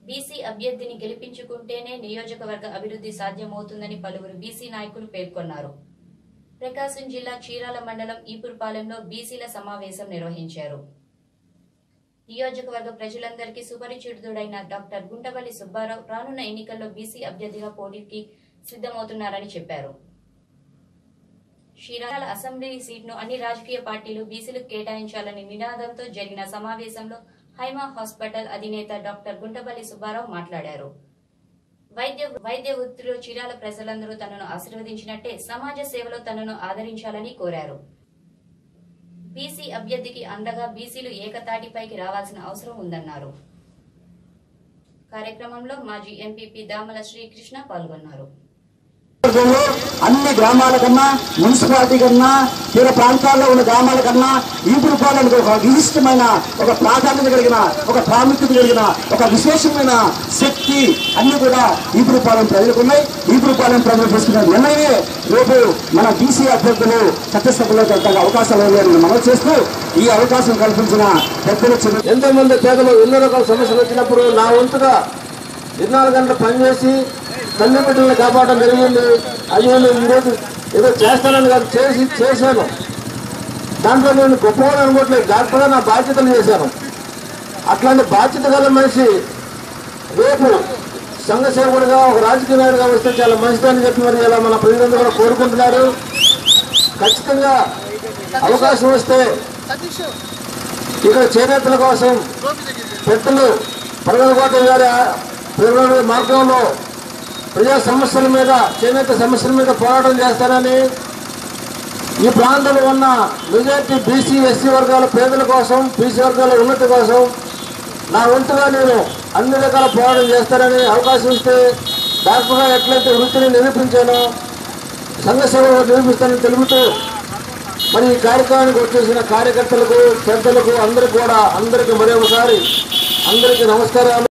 BC అభ్యర్థిని గెలిపించుకుంటేనే నియోజకవర్గ అభివృద్ధి సాధ్యమవుతుందని పలువురు బీసీ నాయకులు పేర్కొన్నారు. ప్రకాశం జిల్లా చీరాల మండలం ఈపురపాలెంలో బీసీల సమావేశం నిర్వహించారు. నియోజకవర్గ ప్రజలందరికీ సుపరిచితుడైన డాక్టర్ గుంటబల్లి సుబ్బారావు రానున్న ఎన్నికల్లో బీసీ అభ్యర్థిగా పోటీకి సిద్ధమవుతున్నారని చెప్పారు. చీరాల అసెంబ్లీ సీట్ను అన్ని రాజకీయ పార్టీలు బీసీలకు కేటాయించాలని నినాదంతో జరిగిన సమావేశంలో హైమా హాస్పిటల్ అధినేత డాక్టర్ గుంటబల్లి సుబ్బారావు మాట్లాడారు. వైద్య వృత్తిలో చీరాల ప్రజలందరూ తనను ఆశీర్వదించినట్టే సమాజ సేవలో తనను ఆదరించాలని కోరారు. బీసీ అభ్యర్థికి అండగా బీసీలు ఏకతాటిపైకి రావాల్సిన అవసరం ఉందన్నారు. కార్యక్రమంలో మాజీ ఎంపీపీ దామల శ్రీకృష్ణ పాల్గొన్నారు. అన్ని గ్రామాల కన్నా, మున్సిపాలిటీ కన్నా, తీర ప్రాంతాల్లో ఉన్న గ్రామాల కన్నా ఈపురపాలెంకు ఒక విశిష్టమైన, ఒక ప్రాధాన్యత కలిగిన, ఒక ప్రాముఖ్యత కలిగిన, ఒక విశేషమైన శక్తి అన్ని కూడా ఈపురపాలెం ప్రజలకు ఉన్నాయి. ఈపురపాలెం ప్రజలు తీసుకున్న నిర్ణయమే రేపు మన బీసీ అభ్యర్థులు చట్టసభలో పెద్దగా అవకాశాలు ఉన్నాయని మనం చేస్తూ ఈ అవకాశం కల్పించిన పెద్దలు ఎంతో మంది పేదలు ఎన్నో రకాల సమస్యలు వచ్చినప్పుడు నా వంతుగా 24 గంటలు పనిచేసి తల్లి బిడ్డలను కాపాడడం జరిగింది. అది నేను ఈరోజు ఏదో చేస్తానని కాదు, చేశాను. దాంట్లో నేను గొప్పవాడు అనుకోవట్లేదు, డాక్టర్గా నా బాధ్యతలు చేశాను. అట్లాంటి బాధ్యత గల మనిషి రేపు సంఘ సేవకుడిగా, ఒక రాజకీయ నాయకుడిగా వస్తే చాలా మంచిదని చెప్పి మరి ఇలా మన ప్రజలందరూ కూడా కోరుకుంటున్నారు. ఖచ్చితంగా అవకాశం వస్తే ఇక్కడ చేనేతల కోసం పెద్దలు పరగలకోట గారి మార్గంలో ప్రజా సమస్యల మీద, చేనేత సమస్యల మీద పోరాటం చేస్తానని, ఈ ప్రాంతంలో ఉన్న మెజార్టీ బీసీ ఎస్సీ వర్గాల పేదల కోసం, బీసీ వర్గాల ఉన్నతి కోసం నా వంతుగా నేను అన్ని రకాల పోరాటం చేస్తానని, అవకాశం ఇస్తే డాక్టర్గా ఎట్లయితే వృత్తిని నిరూపించానో సంఘ సేవలో నిరూపిస్తానని తెలుపుతూ మరి ఈ కార్యక్రమానికి వచ్చేసిన కార్యకర్తలకు, పెద్దలకు అందరికీ కూడా అందరికీ మరొకసారి అందరికీ నమస్కారాలు.